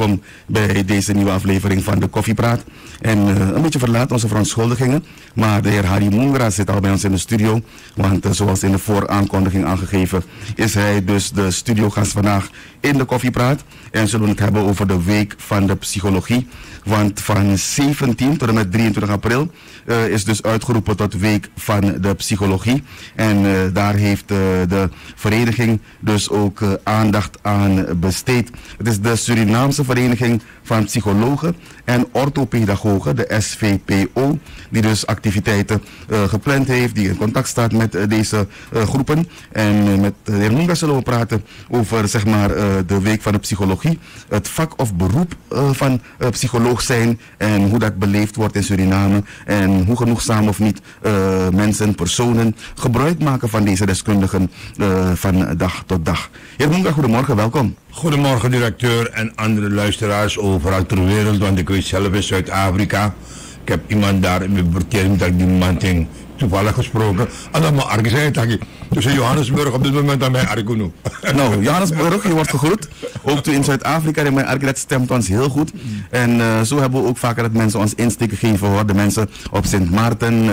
welkom bij deze nieuwe aflevering van de Koffiepraat. En een beetje verlaat onze verontschuldigingen, maar de heer Harry Mungra zit al bij ons in de studio. Want zoals in de vooraankondiging aangegeven is hij dus de studiogast vandaag in de Koffiepraat. En zullen we het hebben over de Week van de Psychologie. Want van 17 tot en met 23 april is dus uitgeroepen tot Week van de Psychologie. En daar heeft de vereniging dus ook aandacht aan besteed. Het is de Surinaamse Vereniging van Psychologen en Orthopedagogen, de SVPO, die dus activiteiten gepland heeft, die in contact staat met deze groepen. En met de heer Munga zullen we praten over zeg maar, de Week van de Psychologie, het vak of beroep van psycholoog zijn en hoe dat beleefd wordt in Suriname en hoe genoegzaam of niet mensen, personen gebruik maken van deze deskundigen van dag tot dag. Heer Munga, goedemorgen, welkom. Goedemorgen directeur en andere luisteraars overal ter wereld, want ik weet zelf in Zuid-Afrika. Ik heb iemand daar in mijn vertering dat die man ging toevallig gesproken. En dan maar Arke zei het tussen Johannesburg op dit moment aan mij Arke. Nou, Johannesburg, je wordt gegroet. Ook in Zuid-Afrika en mijn Arke, dat stemt ons heel goed. En zo hebben we ook vaker dat mensen ons insteken geven hoor. De mensen op Sint Maarten,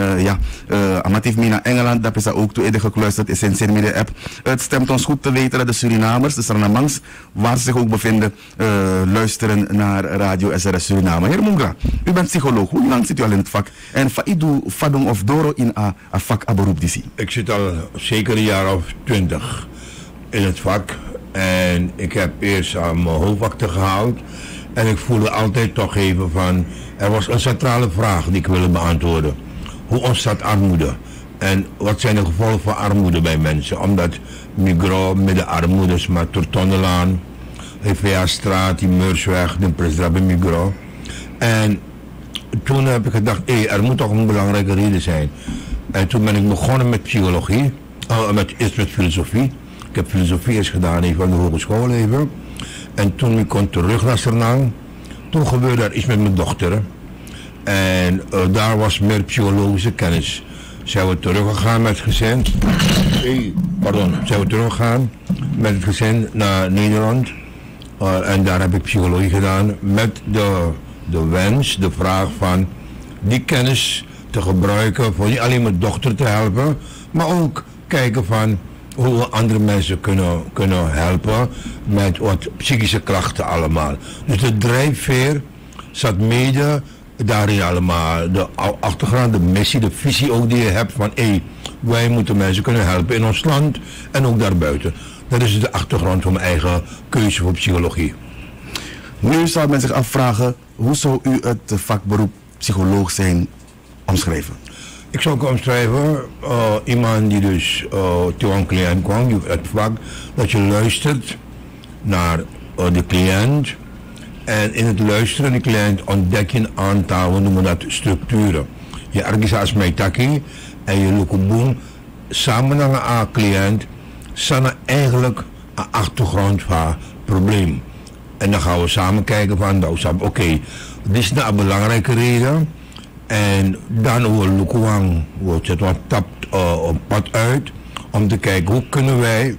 Amatief Mina Engeland, dat is daar ook toe eerder gekluisterd is in Sint Media app. Het stemt ons goed te weten dat de Surinamers, de Sranamangs, waar ze zich ook bevinden, luisteren naar Radio SRS Suriname. Heer Mungra, u bent psycholoog. Hoe lang zit u al in het vak? En faidu fadong of doro in a vak a beroep disi? Ik zit al zeker een jaar of 20 in het vak. En ik heb eerst aan mijn hoofdvakte gehaald. En ik voelde altijd toch even van... Er was een centrale vraag die ik wilde beantwoorden. Hoe ontstaat armoede? En wat zijn de gevolgen van armoede bij mensen? Omdat Migro, middenarmoedes, maar Tortondelaan, EVA-straat, die Meursweg, de president Migro. En toen heb ik gedacht, er moet toch een belangrijke reden zijn. En toen ben ik begonnen met psychologie, eerst met filosofie. Ik heb filosofie eens gedaan even aan de hogeschool even. En toen ik kon terug naar Sernang, toen gebeurde er iets met mijn dochter. En daar was meer psychologische kennis. Zijn we teruggegaan met het gezin. Zijn we teruggegaan met het gezin naar Nederland. En daar heb ik psychologie gedaan met de wens, de vraag van die kennis te gebruiken voor niet alleen mijn dochter te helpen, maar ook kijken van hoe we andere mensen kunnen helpen met wat psychische klachten allemaal. Dus de drijfveer zat mede daarin allemaal. De achtergrond, de missie, de visie ook die je hebt van wij moeten mensen kunnen helpen in ons land en ook daarbuiten. Dat is de achtergrond van mijn eigen keuze voor psychologie. Nu zou men zich afvragen, hoe zou u het vakberoep psycholoog zijn omschrijven? Ik zou het omschrijven, iemand die dus toe een cliënt kwam, het vak, dat je luistert naar de cliënt. En in het luisteren naar de cliënt ontdek je een aantal, we noemen dat structuren. Je ergens mij taki en je lukuboom samen naar een cliënt, zijn eigenlijk een achtergrond van het probleem. En dan gaan we samen kijken van, oké, dit is nou een belangrijke reden. En dan we lukuwang, we zetten een tap op pad uit om te kijken hoe kunnen wij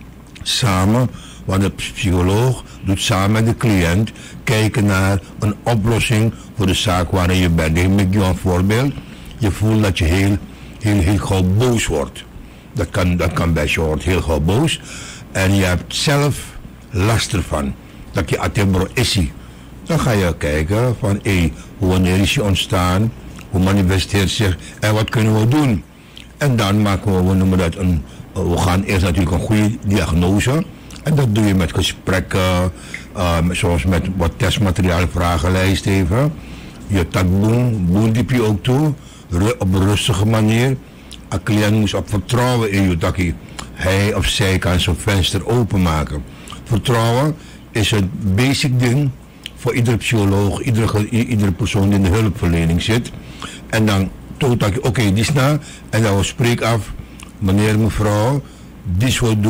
samen, want de psycholoog doet samen met de cliënt, kijken naar een oplossing voor de zaak waarin je bent. Ik maak je een voorbeeld. Je voelt dat je heel gauw boos wordt. Dat kan best, je wordt heel gauw boos. En je hebt zelf last ervan. Dat je atembro is. Dan ga je kijken van wanneer is die ontstaan, hoe manifesteert zich en wat kunnen we doen. En dan maken we noemen dat we gaan eerst natuurlijk een goede diagnose. En dat doe je met gesprekken, zoals met wat testmateriaal, vragenlijst even. Je boem diep je ook toe, op een rustige manier. Een cliënt moet op vertrouwen in je takkie. Hij of zij kan zijn venster openmaken. Vertrouwen is het basic ding voor iedere psycholoog, iedere persoon die in de hulpverlening zit. En dan toont dat je, oké, die is na. En dan spreek af, meneer, mevrouw, dit wil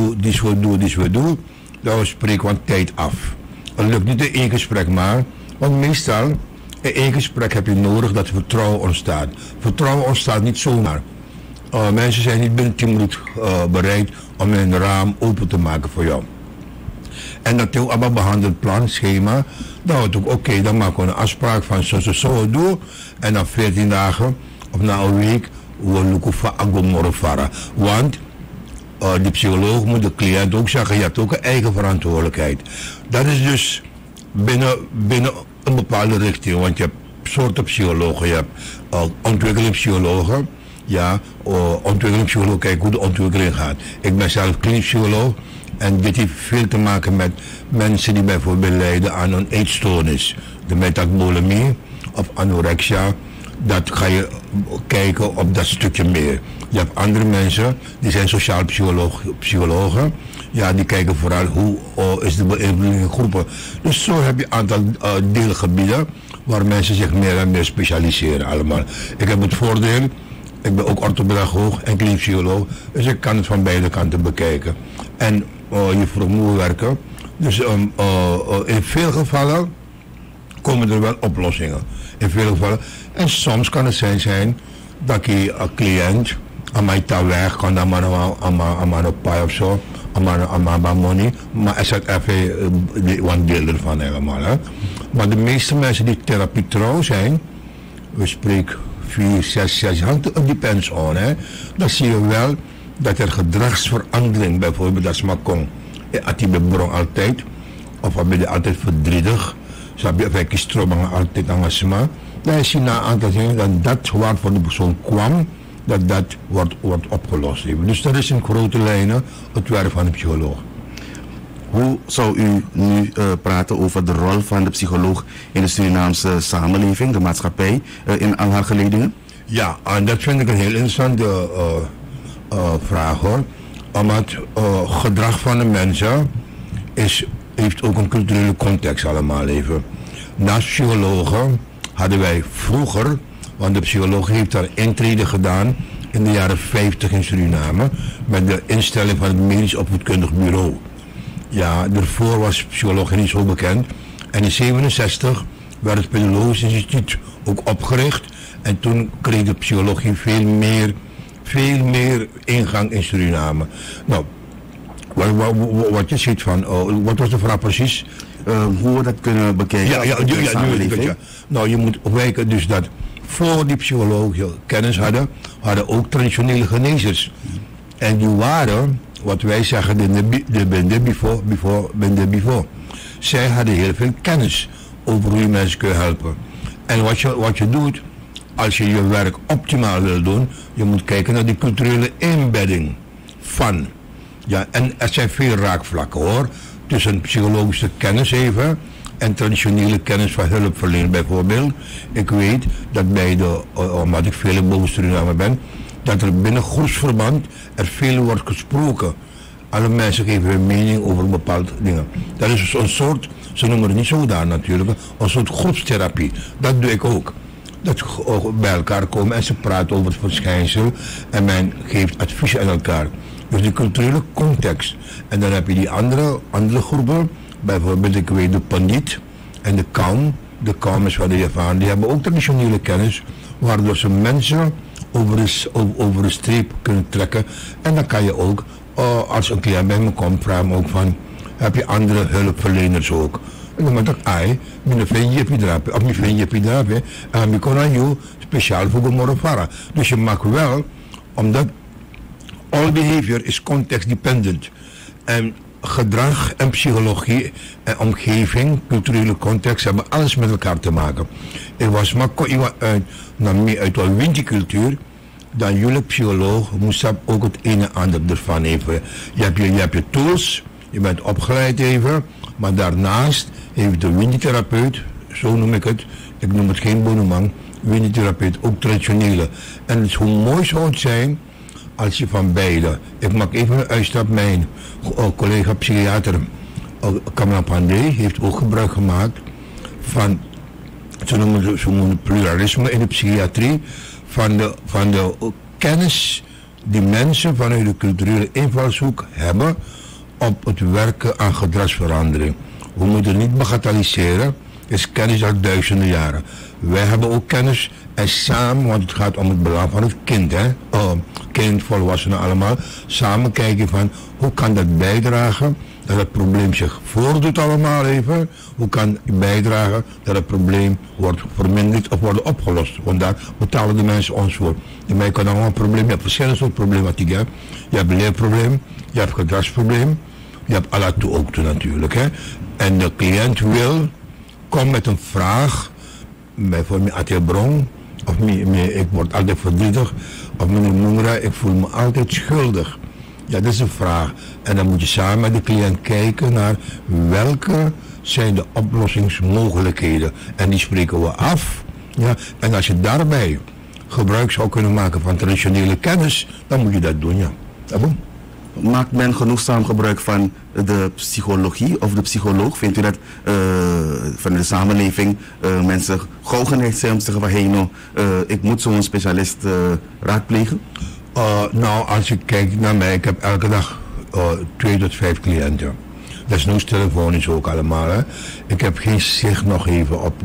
doen. Dan spreken we een tijd af. Het lukt niet in één gesprek maar, want meestal in één gesprek heb je nodig dat vertrouwen ontstaat. Vertrouwen ontstaat niet zomaar. Mensen zijn niet binnen 10 minuten bereid om een raam open te maken voor jou. En dat is ook een behandeld plan, schema. Dan wordt ook oké, dan maken we een afspraak van zo doen. En na 14 dagen of na een week, we lukken van agomorofara. Want de psycholoog moet de cliënt ook zeggen, je hebt ook een eigen verantwoordelijkheid. Dat is dus binnen een bepaalde richting, want je hebt soorten psychologen, je hebt ontwikkelingspsychologen. Ja, ontwikkelingspsycholoog, kijk hoe de ontwikkeling gaat. Ik ben zelf klinisch psycholoog en dit heeft veel te maken met mensen die bijvoorbeeld lijden aan een eetstoornis. De metabolemie of anorexia, dat ga je kijken op dat stukje meer. Je hebt andere mensen, die zijn sociaal psychologen. Ja, die kijken vooral hoe is de beïnvloeding in groepen. Dus zo heb je een aantal deelgebieden waar mensen zich meer en meer specialiseren allemaal. Ik heb het voordeel, ik ben ook orthopedagoog en klinisch psycholoog, dus ik kan het van beide kanten bekijken. En je vroeg moet werken. Dus in veel gevallen komen er wel oplossingen. In veel gevallen. En soms kan het zijn dat je een cliënt aan mij ta weg kan, aan mijn paai of zo, aan mijn money, maar er zit even een deel ervan helemaal. Hè. Maar de meeste mensen die therapie trouw zijn, we spreken 4, 6, hangt het depends on, hè. Dan zie je wel dat er gedragsverandering, bijvoorbeeld dat maar kon. Als je bebron altijd, of ben je altijd verdrietig, zo heb je even stroomingen altijd aan het sma. Dan zie je na een aantal dingen dat waar van de persoon kwam, dat wordt opgelost. Dus dat is in grote lijnen het werk van de psycholoog. Hoe zou u nu praten over de rol van de psycholoog in de Surinaamse samenleving, de maatschappij, in al haar geledingen? Ja, en dat vind ik een heel interessante vraag hoor. Omdat gedrag van de mensen heeft ook een culturele context allemaal even. Naast psychologen hadden wij vroeger, want de psycholoog heeft daar intrede gedaan in de jaren 50 in Suriname met de instelling van het Medisch Opvoedkundig Bureau. Ja, daarvoor was psychologie niet zo bekend. En in 1967 werd het Pedagogisch Instituut ook opgericht. En toen kreeg de psychologie veel meer ingang in Suriname. Nou, wat je ziet van, wat was de vraag precies? Hoe we dat kunnen bekijken in de samenleving? Nou, je moet wijken dus dat voor die psychologen kennis hadden ook traditionele genezers. En die waren, wat wij zeggen, de before. Zij hadden heel veel kennis over hoe je mensen kunt helpen. En wat je doet, als je je werk optimaal wil doen, je moet kijken naar die culturele inbedding van. Ja, en er zijn veel raakvlakken hoor, tussen psychologische kennis even en traditionele kennis van hulpverlening bijvoorbeeld. Ik weet dat bij omdat ik veel in Boven-Suriname ben, dat er binnen groepsverband er veel wordt gesproken. Alle mensen geven hun mening over bepaalde dingen. Dat is een soort, ze noemen het niet zo daar natuurlijk, een soort groepstherapie. Dat doe ik ook. Dat bij elkaar komen en ze praten over het verschijnsel en men geeft adviezen aan elkaar. Dus de culturele context. En dan heb je die andere groepen, bijvoorbeeld ik weet de Pandit en de Kaum. De Kaum is van de Javaan, die hebben ook traditionele kennis, waardoor ze mensen over de streep kunnen trekken. En dan kan je ook, als een cliënt bij me komt, vraag me ook van, heb je andere hulpverleners ook? En dan moet ik, mijn vriendje heb je drapen, of mijn vriendje heb je drapen, en ik kan aan jou speciaal voor de morofara. Dus je mag wel, omdat all behavior is context dependent. En gedrag en psychologie en omgeving, culturele context, hebben alles met elkaar te maken. Ik was maar uit de wintercultuur, dan jullie psycholoog moest ook het ene en ander ervan even. Je hebt je tools, je bent opgeleid even, maar daarnaast heeft de wintertherapeut, zo noem ik het, ik noem het geen boneman, wintertherapeut, ook traditionele. En hoe mooi zou het zijn als je van beide, ik maak even een uitstap, mijn collega psychiater Kamran Pandey heeft ook gebruik gemaakt van, ze noemen pluralisme in de psychiatrie, van de kennis die mensen vanuit de culturele invalshoek hebben op het werken aan gedragsverandering. We moeten niet bagatelliseren, is kennis uit duizenden jaren. Wij hebben ook kennis En samen, want het gaat om het belang van het kind, hè? Kind, volwassenen allemaal. Samen kijken van hoe kan dat bijdragen dat het probleem zich voordoet allemaal even. Hoe kan je bijdragen dat het probleem wordt verminderd of wordt opgelost. Want daar betalen de mensen ons voor. Je mij kan allemaal een probleem. Je hebt verschillende soorten problematiek. Hè? Je hebt een leerprobleem, je hebt een gedragsprobleem. Je hebt alla toe ook toe natuurlijk. Hè? En de cliënt komt met een vraag. Bijvoorbeeld Atje Bron. Of ik word altijd verdrietig. Of meneer Mungra, ik voel me altijd schuldig. Ja, dat is een vraag. En dan moet je samen met de cliënt kijken naar welke zijn de oplossingsmogelijkheden. En die spreken we af. Ja. En als je daarbij gebruik zou kunnen maken van traditionele kennis, dan moet je dat doen, ja. Maakt men genoegzaam gebruik van de psychologie of de psycholoog? Vindt u dat van de samenleving mensen gauw geneigd zijn om te zeggen van hey, nou, ik moet zo'n specialist raadplegen? Nou, als je kijkt naar mij, ik heb elke dag 2 tot 5 cliënten. Dat is nu telefonisch ook allemaal. Hè. Ik heb geen zicht nog even op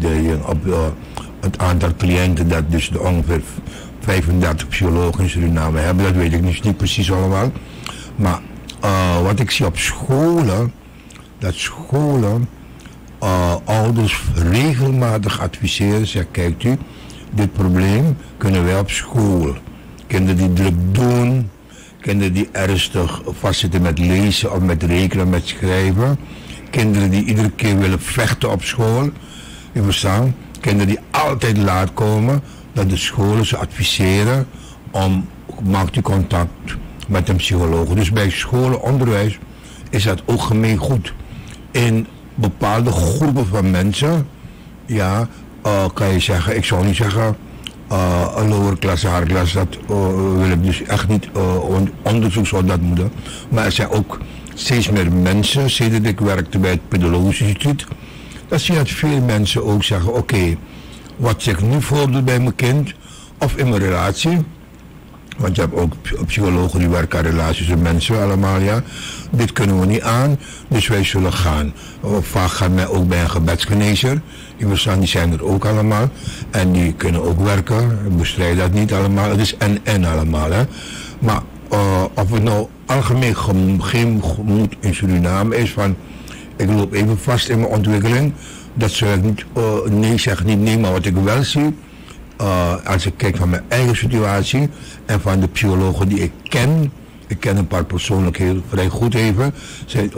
het aantal cliënten dat dus de ongeveer 35 psychologen in Suriname hebben. Dat weet ik niet precies allemaal. Maar wat ik zie op scholen, dat scholen ouders regelmatig adviseren. Zeggen, kijkt u, dit probleem kunnen wij op school. Kinderen die druk doen, kinderen die ernstig vastzitten met lezen of met rekenen, met schrijven. Kinderen die iedere keer willen vechten op school. Je verstaan? Kinderen die altijd laat komen, dat de scholen ze adviseren om maakt u contact met een psycholoog. Dus bij scholenonderwijs is dat ook gemeen goed. In bepaalde groepen van mensen, ja, kan je zeggen, ik zou niet zeggen een lower klasse, higher klasse, dat wil ik dus echt niet, onderzoek zou dat moeten. Maar er zijn ook steeds meer mensen, sinds ik werkte bij het Pedologisch Instituut, dat zie je dat veel mensen ook zeggen, oké, wat zich nu voordoet bij mijn kind, of in mijn relatie, want je hebt ook psychologen die werken aan relaties met mensen allemaal, ja. Dit kunnen we niet aan, dus wij zullen gaan. Vaak gaan wij ook bij een gebedsgenezer. Die zijn er ook allemaal. En die kunnen ook werken. Ik bestrijd dat niet allemaal. Het is en allemaal, hè. Maar of het nou algemeen geen gemoed in Suriname is van ik loop even vast in mijn ontwikkeling. Dat zou ik niet nee zeggen, niet nee, maar wat ik wel zie. Als ik kijk van mijn eigen situatie en van de psychologen die ik ken een paar persoonlijkheden vrij goed even, zijn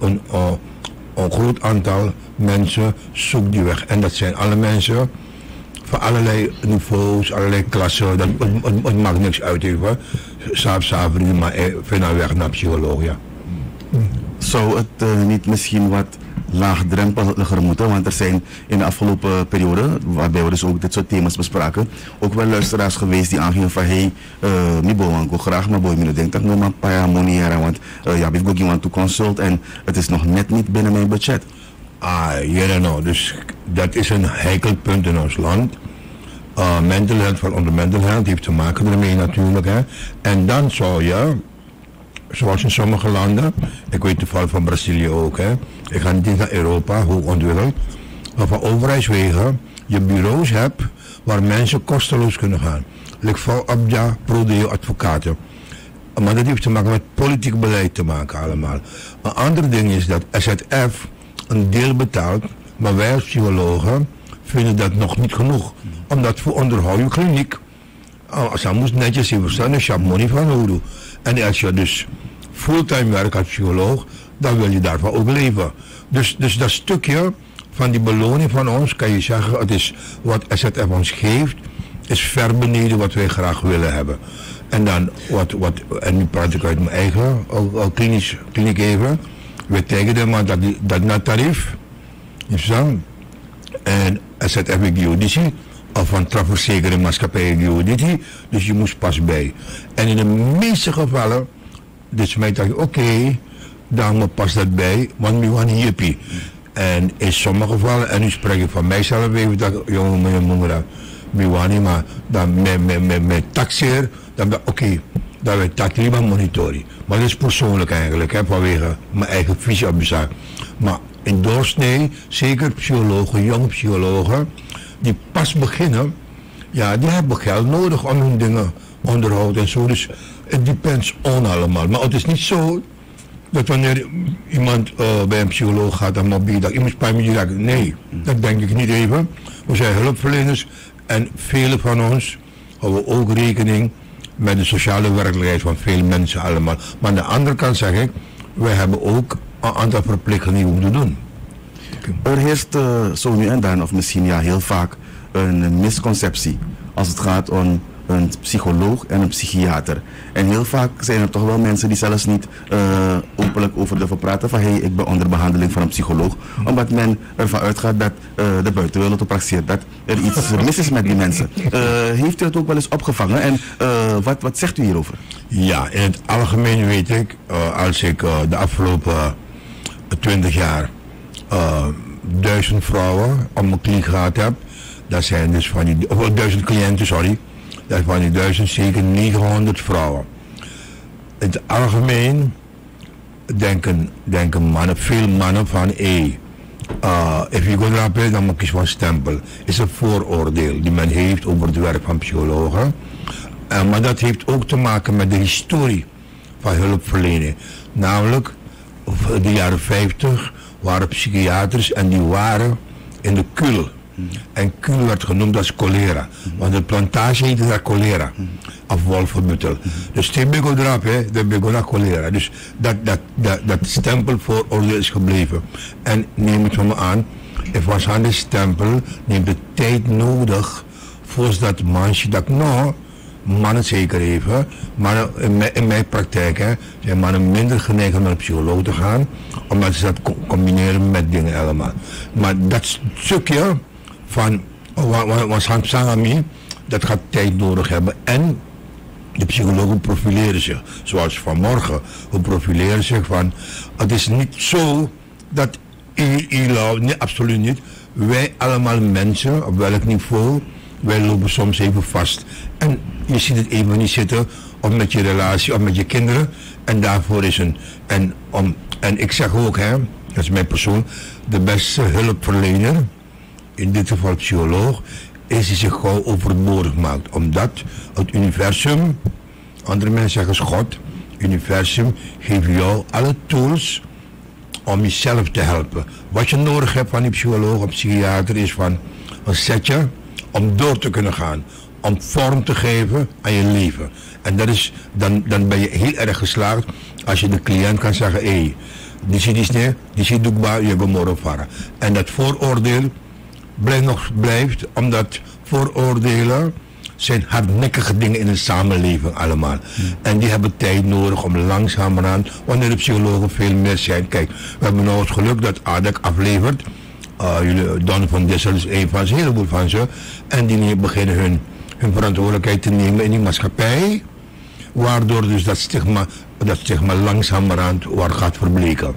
een groot aantal mensen zoekt die weg. En dat zijn alle mensen van allerlei niveaus, allerlei klassen, het maakt niks uit even. Saap, maar vind nou weg naar psycholoog, ja. Zou het niet misschien wat laagdrempeliger moeten, want er zijn in de afgelopen periode, waarbij we dus ook dit soort thema's bespraken, ook wel luisteraars geweest die aangingen van hey, mi bowanko graag, maar boy, mi denk dat nog maar paya moniera, want ja, ik ook iemand to consult en het is nog net niet binnen mijn budget. Nou, dus dat is een heikel punt in ons land. Mental health van onder mental health heeft te maken ermee natuurlijk, hè. En dan zou je, zoals in sommige landen, ik weet de val van Brazilië ook, hè. Ik ga niet naar Europa, hoog ontwikkeld, maar van overheidswegen je bureaus hebt waar mensen kosteloos kunnen gaan. Like Abja, Prodeo, advocaten. Maar dat heeft te maken met politiek beleid te maken allemaal. Een ander ding is dat SZF een deel betaalt, maar wij als psychologen vinden dat nog niet genoeg. Omdat voor onderhoud je kliniek, als je moet netjes even staan, dus je hebt money van nodig. En als je dus fulltime werkt als psycholoog, dan wil je daarvan ook leven. Dus dat stukje van die beloning van ons, kan je zeggen, het is wat SZF ons geeft, is ver beneden wat wij graag willen hebben. En dan, en nu praat ik uit mijn eigen kliniek even, we tekenen maar dat na tarief, en SZF geodische, of van trafverzekering maatschappij geodische, dus je moest pas bij. En in de meeste gevallen, dus mij dacht oké, dan past dat bij, want we waren hippie. En in sommige gevallen, en nu spreek ik van mijzelf even, dat jongen, meneer Mungra, niet, maar dan met taxeer, dan ben oké, dan wij dat liever monitoren. Maar dat is persoonlijk eigenlijk, hè, vanwege mijn eigen visie op de zaak. Maar in doorsnee, zeker psychologen, jonge psychologen, die pas beginnen, Ja, die hebben geld nodig om hun dingen onderhoud en zo. Dus het depends on allemaal. Maar het is niet zo dat wanneer iemand bij een psycholoog gaat en mobiel dat iemand bij me zegt, nee, dat denk ik niet even. We zijn hulpverleners en vele van ons houden ook rekening met de sociale werkelijkheid van veel mensen allemaal. Maar aan de andere kant zeg ik, wij hebben ook een aantal verplichtingen die we moeten doen. Er heerst zo nu en dan, of misschien ja heel vaak, een misconceptie als het gaat om een psycholoog en een psychiater. En heel vaak zijn er toch wel mensen die zelfs niet openlijk over durven praten van hey, ik ben onder behandeling van een psycholoog. Omdat men ervan uitgaat dat de buitenwereld praktiseert dat er iets mis is met die mensen. Heeft u het ook wel eens opgevangen en wat zegt u hierover? Ja, in het algemeen weet ik, als ik de afgelopen 20 jaar 1000 vrouwen om mijn kliek gehad heb, dat zijn dus van die, 1000 cliënten, sorry. Dat van die 1000 zeker 900 vrouwen. In het algemeen denken mannen, veel mannen van if you go rappen, dan moet je van stempel. Is een vooroordeel die men heeft over het werk van psychologen. Maar dat heeft ook te maken met de historie van hulpverlening. Namelijk, de jaren 50 waren psychiaters en die waren in de kul. En kul werd genoemd als cholera. Want de plantage heette daar cholera. Of wolvenbuttel. Dus die begon de begon naar cholera. Dus dat stempel vooroordeel is gebleven. En neem het van me aan, het was aan de stempel, neemt de tijd nodig voordat mannen zeker even, mannen in mijn praktijk zijn mannen minder geneigd om naar een psycholoog te gaan, omdat ze dat combineren met dingen allemaal. Maar dat stukje van Sangami, dat gaat tijd nodig hebben. En de psychologen profileren zich, zoals vanmorgen, we profileren zich van, het is niet zo dat nee, absoluut niet. Wij allemaal mensen, op welk niveau, wij lopen soms even vast. En je ziet het even niet zitten, of met je relatie, of met je kinderen. En daarvoor is en ik zeg ook, dat is mijn persoon, de beste hulpverlener, in dit geval psycholoog, is die zich gewoon overbodig maakt. Omdat het universum, andere mensen zeggen God, universum geeft jou alle tools om jezelf te helpen. Wat je nodig hebt van die psycholoog of psychiater is van een setje om door te kunnen gaan. Om vorm te geven aan je leven. En dat is, dan ben je heel erg geslaagd als je de cliënt kan zeggen, die zit doekbaar, je gaat morgen varen. En dat vooroordeel blijft, omdat vooroordelen zijn hardnekkige dingen in de samenleving allemaal. En die hebben tijd nodig om langzamerhand, wanneer de psychologen veel meer zijn. Kijk, we hebben nou het geluk dat ADEC aflevert. Don van Dissel is een van ze, een heleboel van ze. En die beginnen hun verantwoordelijkheid te nemen in die maatschappij. Waardoor dus dat stigma langzamerhand gaat verbleken.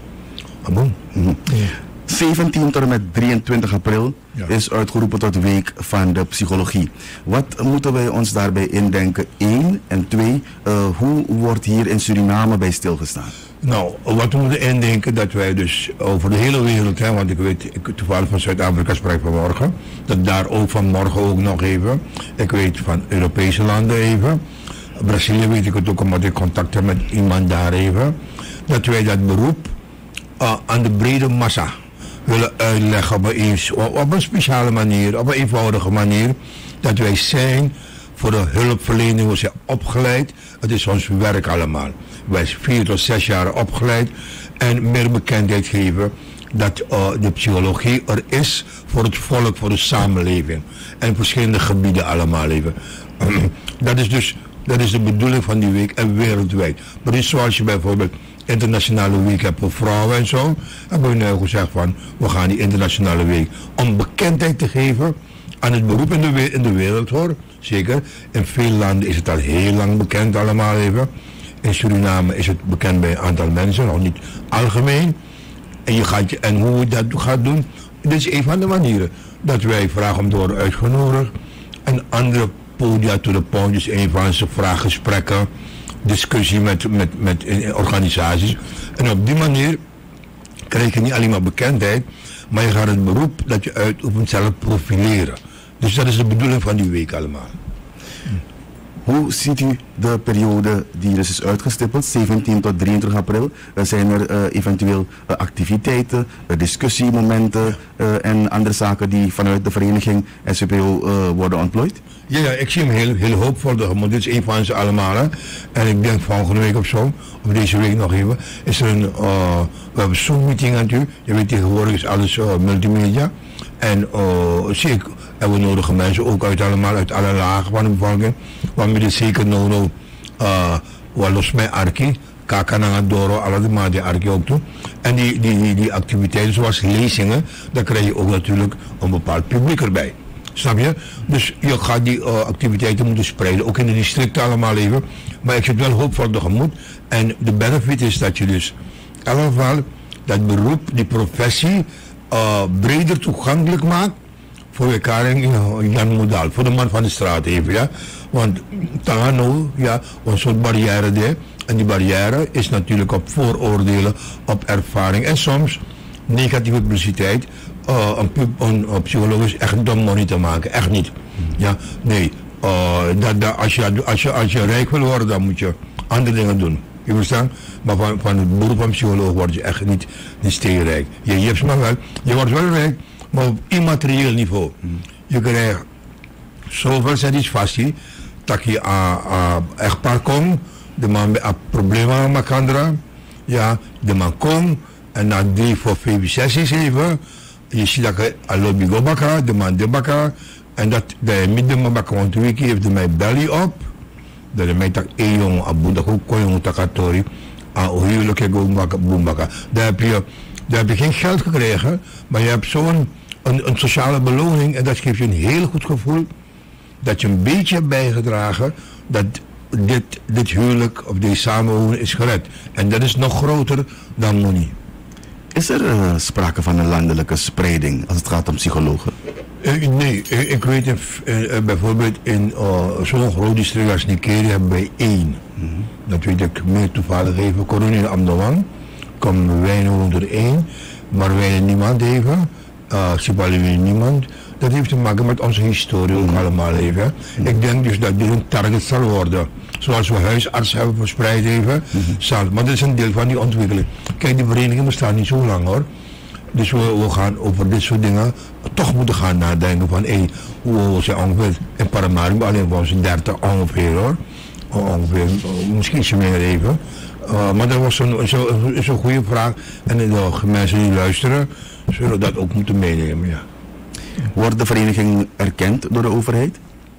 17 tot en met 23 april is uitgeroepen tot Week van de Psychologie. Wat moeten wij ons daarbij indenken? 1 en 2, hoe wordt hier in Suriname bij stilgestaan? Nou, wat we moeten indenken, dat wij dus over de hele wereld, want ik weet, toevallig van Zuid-Afrika spreek vanmorgen, dat daar ook vanmorgen ook nog even, ik weet van Europese landen even, Brazilië weet ik het ook omdat ik contact heb met iemand daar even, dat wij dat beroep aan de brede massa willen uitleggen op een speciale manier, op een eenvoudige manier, dat wij zijn voor de hulpverlening, we zijn opgeleid, het is ons werk allemaal. Wij zijn 4 tot 6 jaar opgeleid en meer bekendheid geven dat de psychologie er is voor het volk, voor de samenleving en verschillende gebieden allemaal even. Dat is de bedoeling van die week en wereldwijd. Maar dus zoals je bijvoorbeeld internationale week hebt voor vrouwen en zo, hebben we nu gezegd van, we gaan die internationale week om bekendheid te geven aan het beroep in de wereld hoor. Zeker, in veel landen is het al heel lang bekend allemaal even. In Suriname is het bekend bij een aantal mensen, nog niet algemeen. En hoe je dat gaat doen, dit is een van de manieren. Dat wij vragen om te worden uitgenodigd. En andere podia to the point, dus een van ze vraaggesprekken, discussie met organisaties. En op die manier krijg je niet alleen maar bekendheid, maar je gaat het beroep dat je uitoefent zelf profileren. Dus dat is de bedoeling van die week allemaal. Hoe ziet u de periode die dus is uitgestippeld, 17 tot 23 april? Zijn er eventueel activiteiten, discussiemomenten en andere zaken die vanuit de vereniging SVPO worden ontplooid? Ja, ik zie hem heel hoopvol, want dit is een van ze allemaal. Hè. En ik denk volgende week of zo, of deze week nog even, is er we hebben een Zoom-meeting natuurlijk. Je weet, tegenwoordig is alles multimedia. En we nodigen mensen ook uit alle lagen van de bevolking. Want we dit zeker nodig, los mij arki, Kakana Doro, alle de die arki ook toe. En die activiteiten zoals lezingen, daar krijg je ook natuurlijk een bepaald publiek erbij. Snap je? Dus je gaat die activiteiten moeten spreiden, ook in de districten allemaal even. Maar ik zit wel hoopvol tegemoet. En de benefit is dat je dus in elk geval dat beroep, die professie, breder toegankelijk maakt voor elkaar in Jan Modaal, voor de man van de straat even, ja. Want Tangano, ja, een soort barrière daar. En die barrière is natuurlijk op vooroordelen, op ervaring en soms negatieve publiciteit. Een psycholoog is echt dom om niet te maken, echt niet. Ja, nee. Als je rijk wil worden, dan moet je andere dingen doen. Je verstaan? Maar van het beroep van psycholoog word je echt niet steenrijk. Je hebt maar wel, je wordt wel rijk, maar op immaterieel niveau. Je krijgt zoveel satisfactie dat je echt paar komt, de man met problemen met elkaar, ja, de man komt en na 3 voor 5 sessies even, je ziet dat je lobby go baka, de man de baka, en dat de midden baka, want 2 keer heeft de mij belly op, dat de mij tak jong, abu dat ook kon takatori, huwelijk go baka. Daar heb je geen geld gekregen, maar je hebt zo'n een sociale beloning en dat geeft je een heel goed gevoel dat je een beetje hebt bijgedragen dat dit huwelijk of deze samenwoning is gered. En dat is nog groter dan money. Is er sprake van een landelijke spreiding als het gaat om psychologen? Nee, ik weet bijvoorbeeld in zo'n groot district als Nigeria hebben wij 1. Dat weet ik meer toevallig even. Coronel Amdowan, komen wij onder 1, maar wij niemand even. Sipali niemand. Dat heeft te maken met onze historie ook allemaal even. Ik denk dus dat dit een target zal worden. Zoals we huisartsen hebben verspreid even. Maar dat is een deel van die ontwikkeling. Kijk, die verenigingen bestaan niet zo lang hoor. Dus we gaan over dit soort dingen toch moeten gaan nadenken van hoe zijn ongeveer in Paramaribo alleen van zijn 30 ongeveer hoor. Ongeveer, misschien iets meer even. Maar dat was zo'n goede vraag en de mensen die luisteren zullen dat ook moeten meenemen, ja. Wordt de vereniging erkend door de overheid?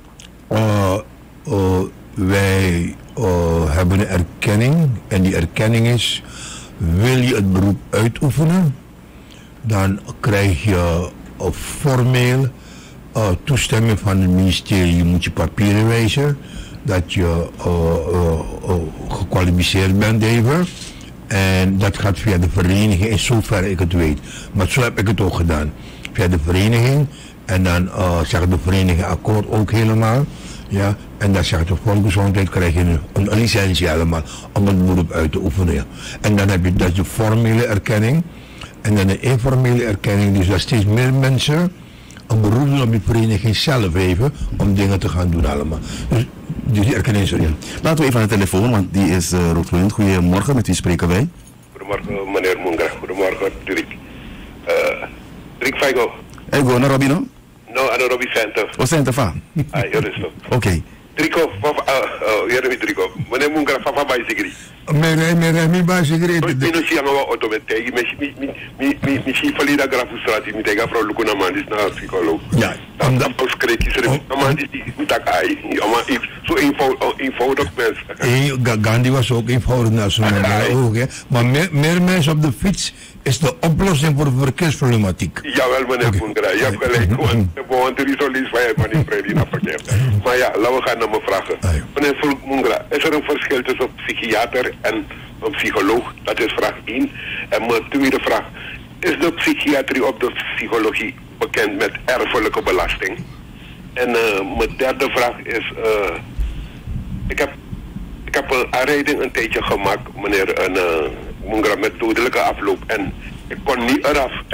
Wij hebben een erkenning en die erkenning is, wil je het beroep uitoefenen, dan krijg je formeel toestemming van het ministerie. Je moet je papieren wijzen dat je gekwalificeerd bent even. En dat gaat via de vereniging in zover ik het weet. Maar zo heb ik het ook gedaan. Via de vereniging. En dan zegt de vereniging akkoord ook helemaal. Ja. En dan zegt de volksgezondheid krijg je een licentie helemaal om het beroep uit te oefenen. En dan heb je dat je formele erkenning. En dan de informele erkenning. Dus dat steeds meer mensen een beroep doen op die vereniging zelf even. Om dingen te gaan doen allemaal. Dus die erkenning is er. Ja. Laten we even aan de telefoon, want die is roodgloeiend. Goedemorgen, met wie spreken wij? Goedemorgen meneer Mungra. Goedemorgen Dirk. Dirk Faigo. Ego, naar Robino? No, ano Robbie Center. O Center fa? Ah, yo resto. Oké. Drico, Jeremy Drico. Meneer Mungra, Fafa Bicycle. Mijn bicycle. Ik zie een auto met tegen. Misschien verliezen dat grafistratie met tegen vrouw Lukuna Mandis naar psycholoog. Ja. Dat is kritisch. Mandis die tak ai. Zo eenvoudig mensen. Gandhi was ook eenvoudig naar zo'n moment. Maar meer mensen op de fiets is de oplossing voor de verkeersproblematiek. Jawel meneer Mungra, je hebt gelijk. Want er is al iets van je niet naar verkeer. Maar ja, laten we gaan naar mijn vragen. Meneer Mungra, is er een verschil tussen een psychiater en een psycholoog? Dat is vraag 1. En mijn tweede vraag. Is de psychiatrie op de psychologie bekend met erfelijke belasting? En mijn derde vraag is... Ik heb een aanrijding een tijdje gemaakt, meneer Mungra, met dodelijke afloop. En ik kon niet eraf. En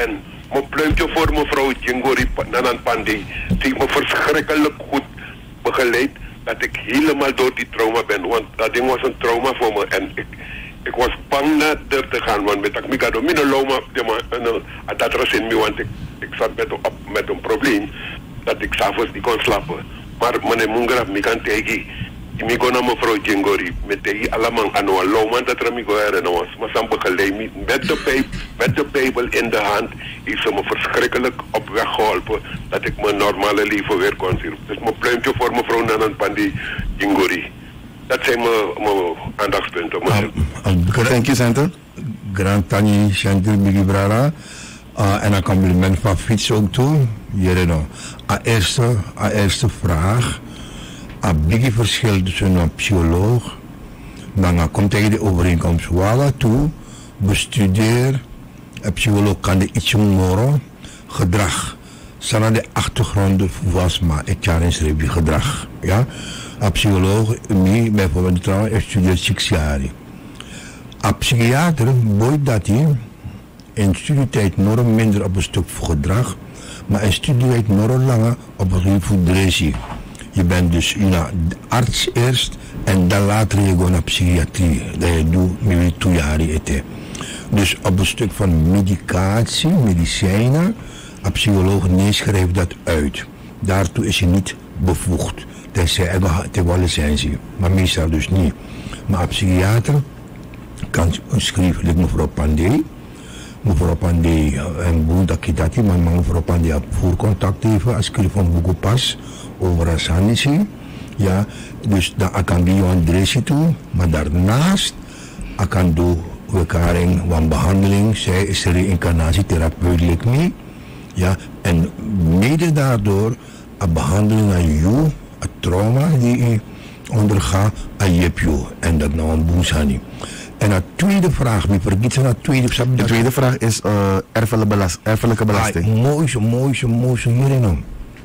Mijn pluimpje voor mevrouw Jingori Nanan Pandey. Ze heeft me verschrikkelijk goed begeleid. Dat ik helemaal door die trauma ben. Want dat ding was een trauma voor me. En ik was bang naar er te gaan. Want met ik had een loma. Dat was in me. Want ik zat met een probleem. Dat ik s'avonds niet kon slapen. Maar meneer Mungra, ik kan tegen. Ik ga naar mevrouw Jingori. Met tegen allemaal aan een loma. Dat er me herinneren was. Maar ze begeleid me met de Bijbel in de hand. Heeft ze me verschrikkelijk op weg geholpen. Dat ik mijn normale leven weer kon zien. Dus mijn pluimpje voor mevrouw Nanan Pandey Jingori. Dat zijn mijn aandachtspunten. Thank you, Center. Grand Tani Center Bigi Brara. En een compliment van Frits ook toe. Jereno. Eerste vraag. Een biggie verschil tussen een psycholoog. Dan komt tegen de overeenkomst. Waar toe bestudeer. Een psycholoog kan de iets moro. Gedrag. Zijn de achtergronden was maar het jaar in schreef gedrag. Ja? Een psycholoog, mij bijvoorbeeld trouwens, studeert 6 jaar. Een psychiater, boeit dat hij in studietijd nog minder op een stuk gedrag, maar in studietijd nog langer op een stuk voor dressie. Je bent dus arts eerst en dan later je gaat naar psychiatrie. Dat je doet met 2 jaar. Dus op een stuk van medicatie, medicijnen, een psycholoog schrijft dat uit. Daartoe is hij niet bevoegd. Tenzij hij wel licentie, maar meestal dus niet. Maar een psychiater kan schrijven, mevrouw Pandey. Mevrouw Pandey en boel dat ik dat maar mevrouw Pandey op voorcontact even als ik van boeken pas over Asanici. Ja, dus dan kan die een dressie toe, maar daarnaast kan doen wekaring van behandeling. Zij is een reïncarnatietherapeut, like me. Ja, en mede daardoor een behandeling aan jou, het trauma die je ondergaat, aan je. En dat nou een boezani. En de tweede vraag, me vergeet ze de tweede vraag is erfelijke belasting. Mooi hierin.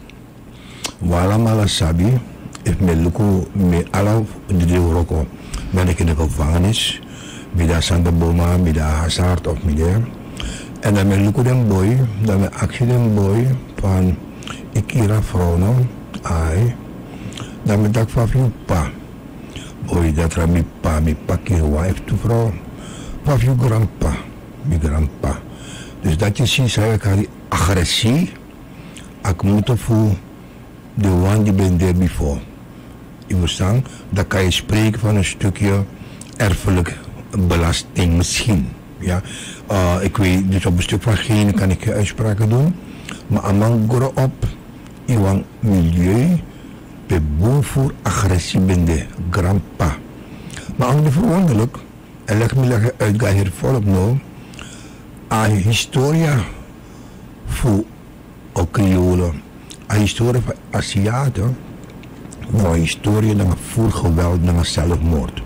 Wala malasabi, if me luku me ala de Roko, ben ik in de gevangenis, mida Santa Boma, mida Hazard of mida. En dan ben ik den boy, dan ben ik den boy van Ikira Frono, ai. Dan ben ik van pa. Boy, dat ra mi pa, mi pakir wife to vrouw. Van je grandpa, mi grandpa. Dus dat je ziet, zei ik haar agressie. Ik moet voor de one die ben there before. Je verstaan? Dan kan je spreken van een stukje erfelijke belasting misschien. Ja? Ik weet, dus op een stuk van gene kan ik uitspraken doen. Maar amang goro op, iwan milieu, pe boom voor agressie ben de grandpa. Maar aan de verwonderlijk, en leg me uit, ga hier volop nou, aan historia voor Creolen. Een historie van Aziaten, maar een historie van voor geweld en zelfmoord.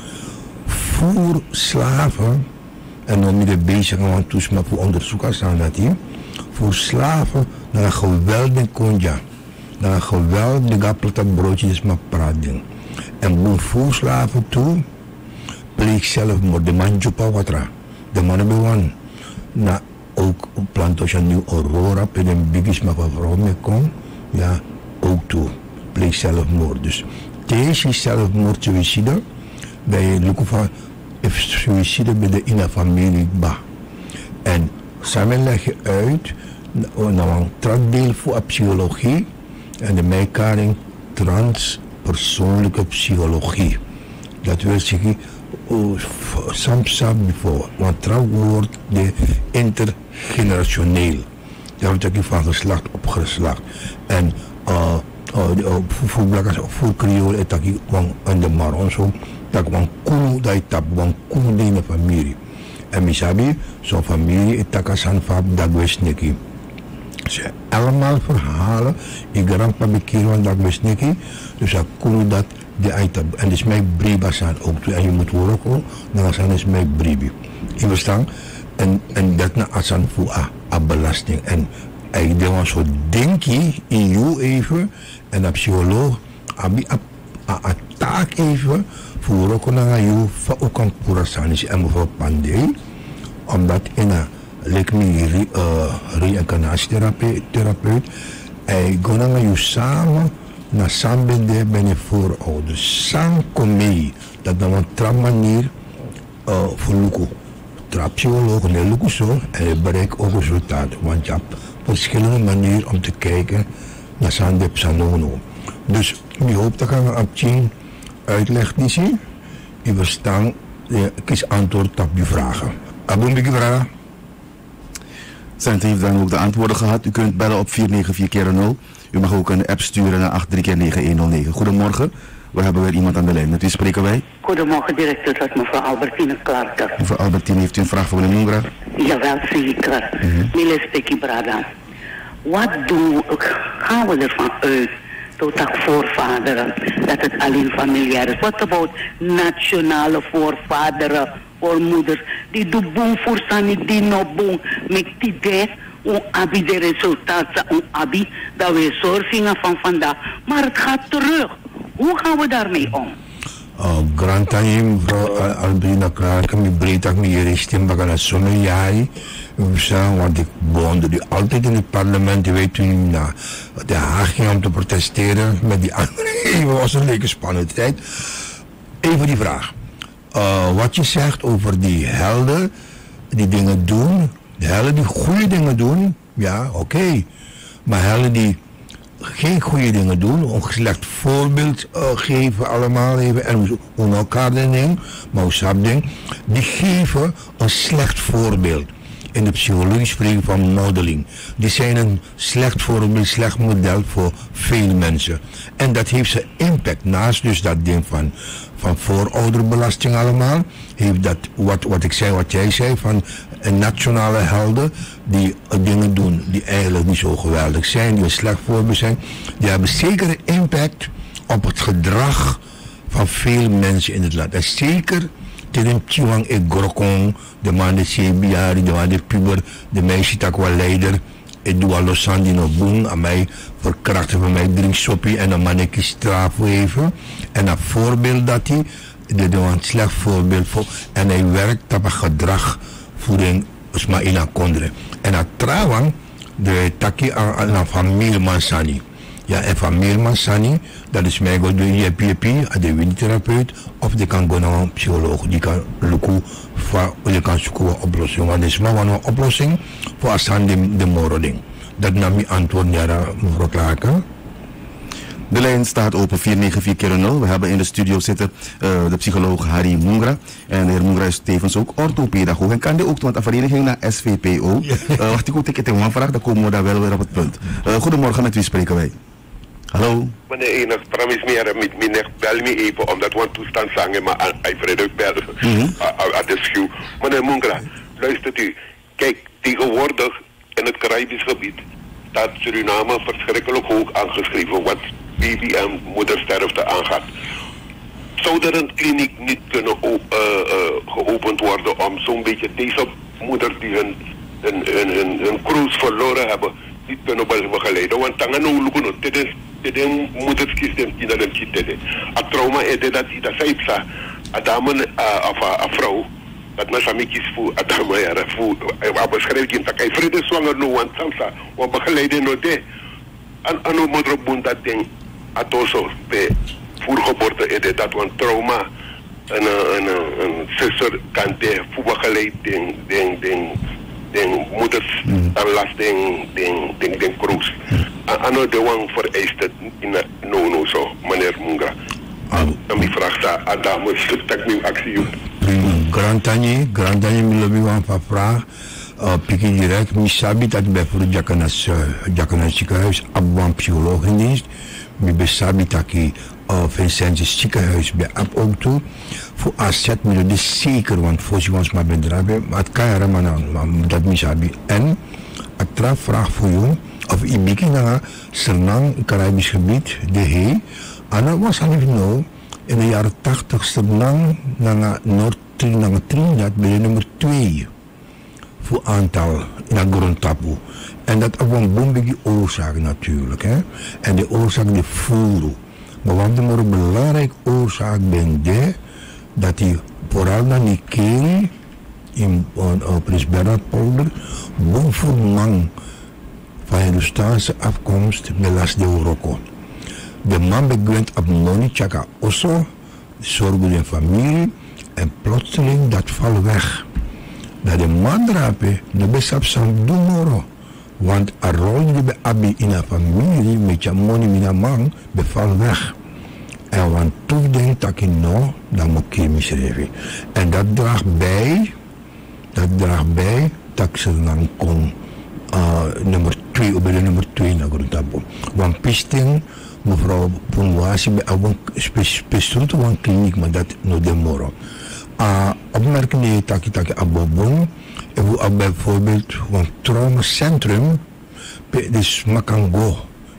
Voor slaven, en dan met de bezig aan het maar voor onderzoekers aan dat hier, voor slaven naar een geweld in Konja, naar een geweld de gappeltak broodjes met praten. En voor slaven toe, pleeg zelfmoord, de man Jupa Watra, de man bewan, na ook plantage nieuw Aurora, bij de biggest maar van vrouw mee kon, ja, ook toe, pleeg zelfmoord. Dus deze zelfmoord, suïcide, dat je lukt van suïcide bij de in een familie ba. En samen leg je uit, naar een trakdeel voor psychologie en de meekaring transpersoonlijke psychologie. Dat wil zeggen, samsam before, want trouw wordt de intergenerationeel. Daar wordt ik van geslacht op geslacht. En voor Creole is dat ik aan de Maron zo, dat ik van kunu dat ik tap, van kunu in de familie. En misabi, zo'n familie is dat ik aan van dat wist niet. Ze allemaal verhalen, ik grandpa bekeer van dat wist niet. Dus ik kunu dat de item. En dat is mijn briba zijn ook toe. En je moet horen ook, dan is mijn bribi. Je verstaan? En dat na asan voor a belasting. En ik denk zo denk je in jou even, en de psycholoog, a taak even, voor ook naar jou, voor ook een purasanis en mevrouw Pandey, omdat in lijkt me reïncarnatietherapeut. Hij gaat naar je samen, naar samen ben je voorouders. Samen kom mee, dat dan een trapmanier voor Luku. Trapsycholoog, nee, Luku zo, en je bereikt ook resultaat. Want je hebt verschillende manieren om te kijken naar Sandep Sanono. Dus ik hoop dat ik op Tien uitleg die zien. Je verstaan, kies antwoord op je vragen. Abon Biki vragen. Sent heeft dan ook de antwoorden gehad. U kunt bellen op 494-0. U mag ook een app sturen naar 83-9109. Goedemorgen. We hebben weer iemand aan de lijn. Met wie spreken wij? Goedemorgen, directeur. Dat is mevrouw Albertine Clarke. Mevrouw Albertine, heeft u een vraag voor meneer Mungra? Jawel, zeker. Meneer Stekkie Brada. Wat gaan we ervan uit, tot dat voorvaderen, dat het alleen familiair is? Wat about nationale voorvaderen, voormoeders, die doen boem voor sani, die no boem, met die idee, abi de resultaten, abi, dat we zorgen van vandaag. Maar het gaat terug. Hoe gaan we daarmee om? Grand time, mevrouw Albertine Clarke, ik breed dat me richting bagana zo'n jaar. Want ik woonde die altijd in het parlement. Je weet toen naar de Haag ging om te protesteren met die anderen. Het was een leuke spannende tijd. Even die vraag. Wat je zegt over die helden die dingen doen. De helden die goede dingen doen. Ja, oké. Maar helden die geen goede dingen doen. Een slecht voorbeeld geven allemaal even. En hoe elkaar ding. Maar hoe snap ding. Die geven een slecht voorbeeld. In de psychologie spreken van modeling. Die zijn een slecht voorbeeld, slecht model voor veel mensen. En dat heeft zijn impact. Naast dus dat ding van voorouderbelasting allemaal. Heeft dat, wat ik zei, wat jij zei, van nationale helden die dingen doen die eigenlijk niet zo geweldig zijn. Die een slecht voorbeeld zijn. Die hebben zeker een impact op het gedrag van veel mensen in het land. En zeker tegen Chiwang e Grokong, de man de 7 jaar, de man de puber, de meisje tak wel leider. Ik doe al losandi no boem, aan mij verkrachten van mij drink soppie en dan man ik straf even. En dat voorbeeld dat hij, dat is een slecht voorbeeld voor, en hij werkt op een gedrag voor een Ismaila Kondre. En dat trouwens, de taki aan familie Mansani. Ja, en familie Mansani, dat is mij goed doen, JPP, de wintherapeut, of die kan gaan naar een psycholoog, die kan lukken, die kan zoeken een oplossing. Want er is maar een oplossing voor Assan de Moroding. Dat nam je antwoord naar mevrouw Clarke. De lijn staat open 494-0. We hebben in de studio zitten de psycholoog Harry Mungra. En de heer Mungra is tevens ook orthopedagoog. En kan die ook, want de vereniging naar SVPO. Wacht, ik moet het een vraag, dan komen we daar wel weer op het punt. Goedemorgen, met wie spreken wij? Hallo? Meneer Enig, promis meer met meneer, bel me even, omdat we een toestand zangen, maar hij vrijdag bellen aan de schuw. Meneer Mungra, luistert u. Kijk, tegenwoordig in het Caribisch gebied staat Suriname verschrikkelijk hoog aangeschreven wat baby- en moedersterfte aangaat. Zou er een kliniek niet kunnen geopend worden om zo'n beetje deze moeders die hun cruise verloren hebben, niet kunnen begeleiden? Want dan gaan we lukken, dit is moeders kiezen die naar hem zitten. Het trauma is dat zij een dame of een vrouw, dat men samen kiest voor een dame, voor beschrijft je dat hij vrede zwanger nu, want samsa, we begeleiden nog dit. En een moeder boent dat ding, atoso, bij voorgeboorte is dat een trauma, een zuster kan de voor begeleiding, den moeders en last den cruise. En de one vereist het in no zo, meneer Mungra. En die vraagt aan dames, dat nu actie doen. Grand Tanye, mi lobby wan van vraag. Piki direct, mi sabi dat bij voor Jakanas ziekenhuis, abwan psycholoog in dienst. Mi besabi dat ki Vincent's ziekenhuis bij ab ook toe. Voor asset mi dat is zeker, want voor ze ons maar bedragen, maar het kan er maar dat mi sabi. En ik traf vraag voor jou, of ik begin naar Sernang, Caribisch gebied, de Hee. En dat was al even nou, in de jaren 80 Sernang, naar Trinidad, ben je nummer 2 voor aantal naar grondtapu. En dat is een bombige oorzaak natuurlijk. Hè? En de oorzaak die voeren. Maar wat er maar een belangrijke oorzaak bent, dat die vooral naar die keel, in Prins Bernhardpolder, woon voor man van Hindoestaanse afkomst Melas de Uroko. De man begint op money chaka osso, zorgen in familie en plotseling dat valt weg. Dat de man drapen, de besap sang dumoro. Want een rol die bij Abi in een familie met je money met een man bevalt weg. En want toen denk dat ik nou, dan moet ik misschrijven. En dat draagt bij dat ze dan kon nummer 2, op de nummer 2 naar Groentabo. Want pisting, mevrouw Ponwasi, bij een specifiek van kliniek, maar dat nog de moro. Opmerking die ik abobon, en bijvoorbeeld een traumacentrum, dus Makango.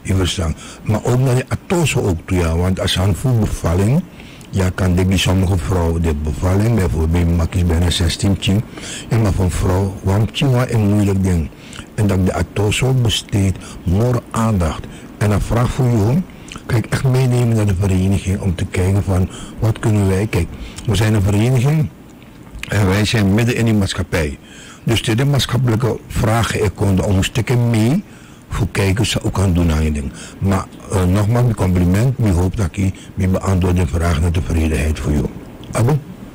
Maar ook naar de atoso ook toe, ja, want als een voel bevalling, ja, kan ik die sommige vrouwen de bevalling, bijvoorbeeld maak is bijna 16 tien, en maar van vrouw, want tien een moeilijk ding. En dat de atoso besteedt meer aandacht. En een vraag voor jou, kijk echt meenemen naar de vereniging om te kijken van, wat kunnen wij, kijk, we zijn een vereniging en wij zijn midden in die maatschappij. Dus de maatschappelijke vragen er konden om een stukje mee, voor kijkers ook kan doen aan je ding. Maar nogmaals, mijn compliment. Ik hoop dat ik me beantwoord de vraag naar de tevredenheid voor jou. Abo?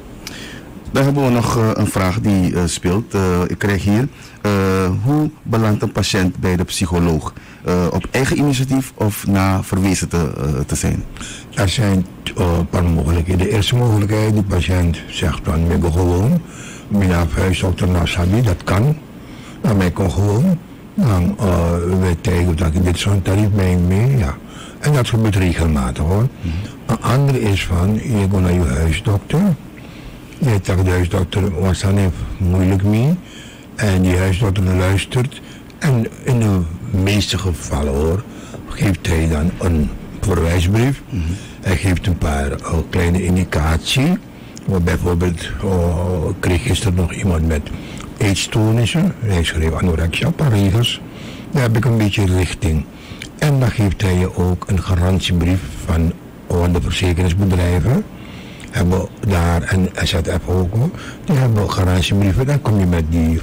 Dan hebben we nog een vraag die speelt. Ik krijg hier. Hoe belandt een patiënt bij de psycholoog? Op eigen initiatief of na verwezen te zijn? Er zijn een paar mogelijkheden. De eerste mogelijkheid, de patiënt zegt van, ik ben gewoon. Mijn huisdokter Nasabi, dat kan. Dan ben ik gewoon. Dan weet ik dat ik dit zo'n tarief mee, ja. En dat gebeurt regelmatig hoor. Een andere is van, je gaat naar je huisdokter. Je zegt de huisdokter, was dan even moeilijk mee. En die huisdokter luistert. En in de meeste gevallen hoor, geeft hij dan een verwijsbrief. Hij geeft een paar kleine indicaties. Bijvoorbeeld, kreeg gisteren nog iemand met eetstoornissen. Hij schreef anorexia, een paar regels. Daar heb ik een beetje richting. En dan geeft hij je ook een garantiebrief van de verzekeringsbedrijven. Hebben daar en SZF ook. Die hebben garantiebrieven. Dan kom je met die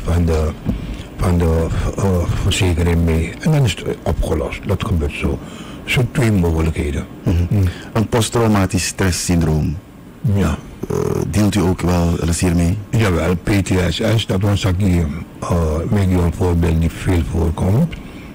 van de verzekering mee. En dan is het opgelost. Dat gebeurt zo. Zo twee mogelijkheden. Een posttraumatisch stresssyndroom. Ja. Deelt u ook wel eens hiermee? Jawel, PTSS, dat was een voorbeeld die veel voorkomt.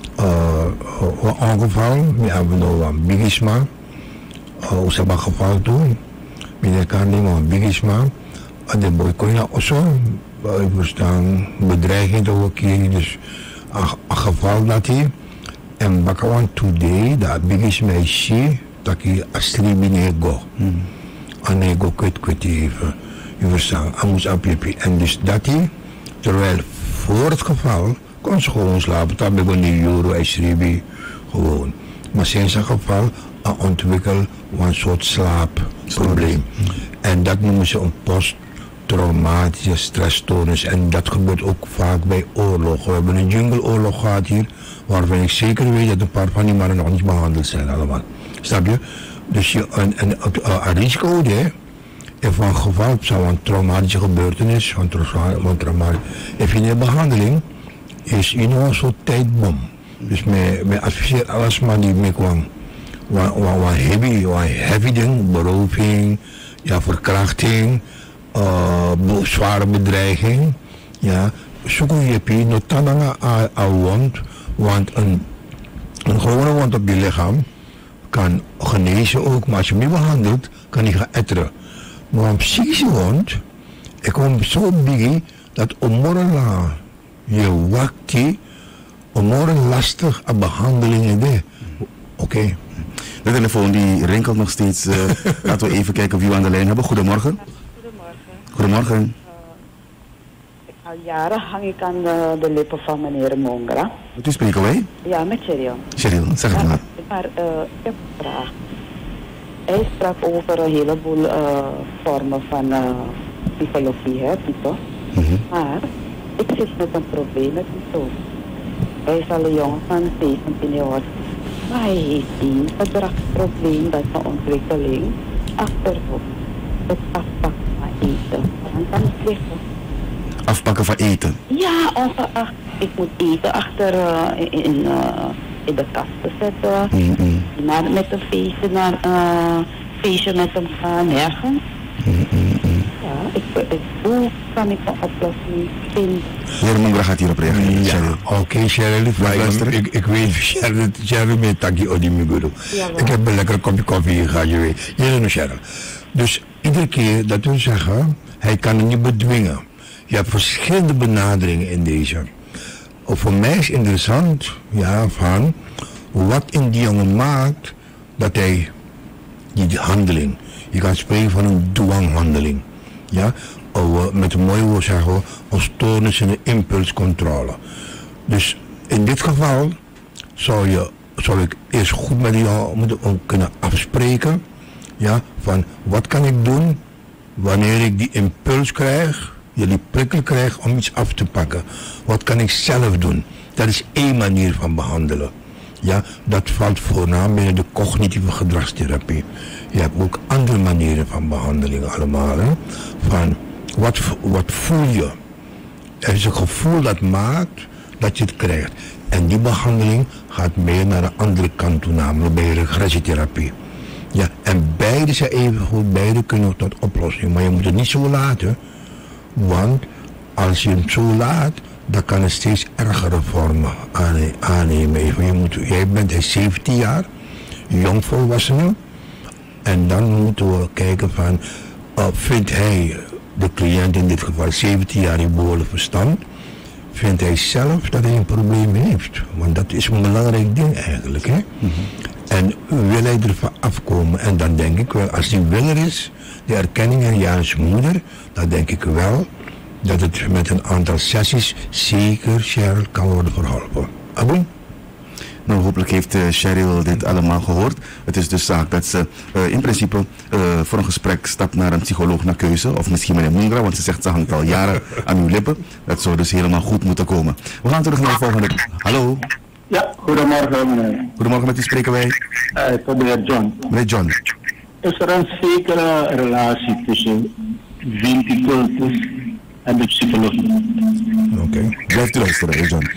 Ongeval, we hebben nog een bigisma. Hoe ze hebben geval toen. We kan niet een bigisma. En de boy kon je ook zo. Ik verstaan bedreiging ook keer. Dus een geval dat hij. En bakawan today, dat bigisma is dat hij astribine go. En hij go kwet even. Je verstaan, hij moest afjepen. En dus dat hij, terwijl voor het geval, kon ze gewoon slapen. Dan begon die euro astribi gewoon. Maar sinds het geval, ontwikkeld een soort slaapprobleem. En dat noemen ze een posttraumatische stressstoornis. En dat gebeurt ook vaak bij oorlogen. We hebben een jungleoorlog gehad hier, waarvan ik zeker weet dat een paar van die mannen nog niet behandeld zijn allemaal. Snap je? Dus een risico van geval zou een traumatische gebeurtenis, want even in de behandeling is een soort tijdbom. Dus mij adviseer alles maar die mee kwam. Wat heavy ding, beroving, ja, verkrachting, zware bedreiging. Ja, zoek je niet aan wond, want een gewone wond op je lichaam kan genezen ook, maar als je hem niet behandelt, kan hij gaan etteren. Maar een psychische wond, ik kom zo big dat morgen je wakti, morgen lastig aan behandelingen de. Oké. De telefoon die rinkelt nog steeds. Laten we even kijken wie we aan de lijn hebben. Goedemorgen. Goedemorgen. Al jaren hang ik aan de lippen van meneer Mongra. Met u spreken wij? Ja, met Cheryl. Cheryl, zeg het maar. Maar ik heb een vraag. Hij sprak over een heleboel vormen van psychologie, hè, Tito. Maar ik zit met een probleem met Tito. Hij is al een jongen van 17 jaar. Maar hij heeft een gedragsprobleem dat zijn ontwikkeling achterloopt. Het afpakken van eten. Dan kan het liggen. afpakken van eten? Ja, ongeacht. Ik moet eten achter in de kast zetten. Maar met een feestje naar feestje met hem gaan, nergens. Ja, hoe kan ik een oplossing vinden? Heer Mungra gaat hierop reageren. Ja, oké, Cheryl. Ik weet, Cheryl met Taki Odimiguru. Ik heb een lekker kopje koffie gehad, je weet. Je weet Cheryl. Dus iedere keer dat we zeggen, hij kan het niet bedwingen. Je hebt verschillende benaderingen in deze. Voor mij is interessant, ja, van wat in die jongen maakt dat hij die handeling. Je kan spreken van een dwanghandeling. Ja? Of met een mooi woord zeggen we, een stoornis in de impulscontrole. Dus in dit geval zou ik eerst goed met jou moeten kunnen afspreken. Ja? Van wat kan ik doen wanneer ik die impuls krijg, die prikkel krijg om iets af te pakken. Wat kan ik zelf doen? Dat is één manier van behandelen. Ja, dat valt voornaam binnen de cognitieve gedragstherapie. Je hebt ook andere manieren van behandeling allemaal. Hè? Van wat voel je? Er is een gevoel dat maakt dat je het krijgt. En die behandeling gaat meer naar de andere kant toe, namelijk bij regressietherapie. Ja, en beide zijn even goed, beide kunnen tot oplossing. Maar je moet het niet zo laten, want als je het zo laat, dan kan het steeds ergere vormen aannemen. Jij bent 17 jaar, jongvolwassene. En dan moeten we kijken van, vindt hij, de cliënt in dit geval 17 jaar in behoorlijk verstand, vindt hij zelf dat hij een probleem heeft. Want dat is een belangrijk ding eigenlijk. Hè? En wil hij ervan afkomen? En dan denk ik wel, als die wil er is, de erkenning en juist moeder, dan denk ik wel dat het met een aantal sessies zeker Cheryl kan worden verholpen. Abon? Nou, hopelijk heeft Cheryl dit allemaal gehoord. Het is dus zaak dat ze in principe voor een gesprek stapt naar een psycholoog naar keuze. Of misschien meneer Mungra, want ze zegt ze hangt al jaren aan uw lippen. Dat zou dus helemaal goed moeten komen. We gaan terug naar de volgende. Hallo? Ja, goedemorgen meneer. Goedemorgen, met wie spreken wij? Tot de heer John. Meneer John. Is er een zekere relatie tussen viticultus en de psychologie? Oké. Blijft u luisteren, meneer John.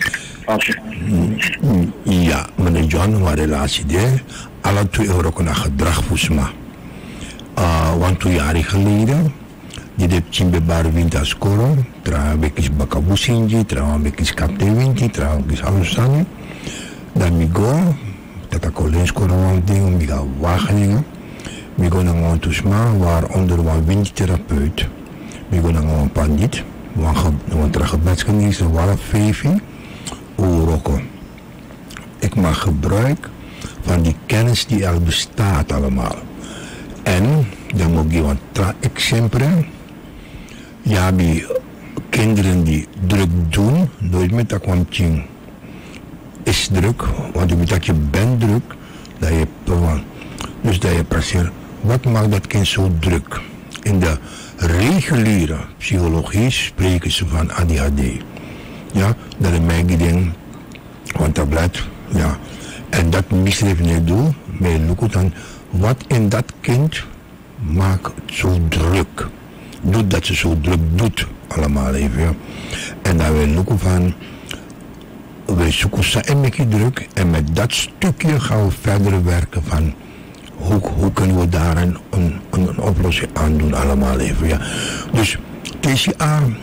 Ja, meneer John, een relatie daar. Alle twee ook naar gedrag volgens mij. Want 2 jaar geleden, die heb je bij winter scoren, trouwens ik bakabusinji, trouwens ik kapte winti, trouwens ik alusani. Dan ik go, dat ik alleen scoren een ding, ik ga Wageningen. Ik ga naar een toesma, waaronder een windtherapeut. Ik ga naar een pandit, want er gebedsgenezen waren 5 Oeroko. Ik maak gebruik van die kennis die al bestaat allemaal. En dan moet je, want ik sempre, ja, die kinderen die druk doen, nooit met dat kwam tjing. Is druk, want je weet dat je bent druk, dat je gewoon. Dus dat je passeert, wat maakt dat kind zo druk? In de reguliere psychologie spreken ze van ADHD. Ja, dat is mijn ding, want dat blijft, ja. En dat misdrijf niet doen, maar look dan, wat in dat kind maakt het zo druk. Doet dat ze zo druk doet, allemaal even, ja. En dan we look van, we zoeken ze een beetje druk en met dat stukje gaan we verder werken van, hoe kunnen we daar een oplossing aan doen, allemaal even, ja. Dus, deze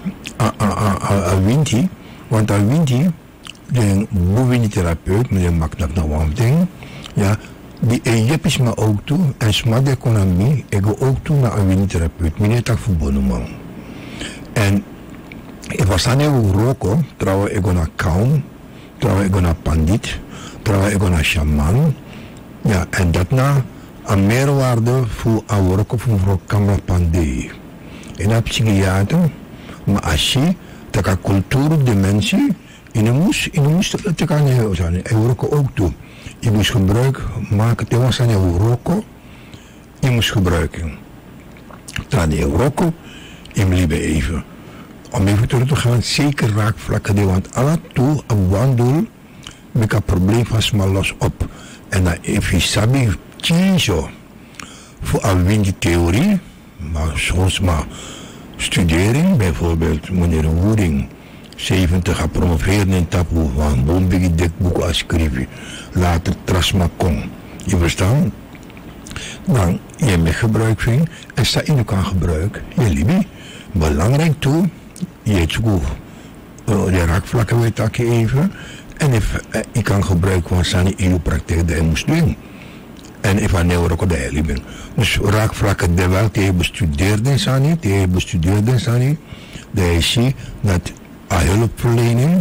Winti, want aan Winti, de boeventherapeut, meneer Maknak naar Wamting, ja, die jepis me ook toe, en smart economie, ik ga ook toe naar een windtherapeut, meneer tak verbonden man. En ik was aan heel roko, trouwens ik ga naar kaum, trouwens ik ga naar pandit, trouwens ik ga naar shaman, ja, en dat na een meerwaarde voor een roko van mevrouw Kamra Pandey. En een psychiater, maar als je dat cultuurdimensie in de moest te kan zijn. En roken ook toe. Je moest gebruik maken. Te was aan je roken. Je moest gebruiken. Dan je roken. Je moet even. Om even terug te gaan, zeker raakvlakken. Want alle toe een wandel met een probleem van smal los op. En dan even sabi kiezen voor een windtheorie, maar soms maar studering, bijvoorbeeld meneer Woering, 70 gepromoveerd in Tapu van Bombigi Dikboek als schrijven, later Trasma Kong. Je verstaan? Dan je met gebruik vindt en sta in kan gebruik, je liefie. Belangrijk toe, je het zo de raakvlakken weet dat je even. En ik kan gebruik van zijn in je praktijk dat je moest doen. En if aan neuro dat je liefie. Dus raakvlakken de wel die je bestudeerd is aan niet, dat je ziet dat hulpverlening,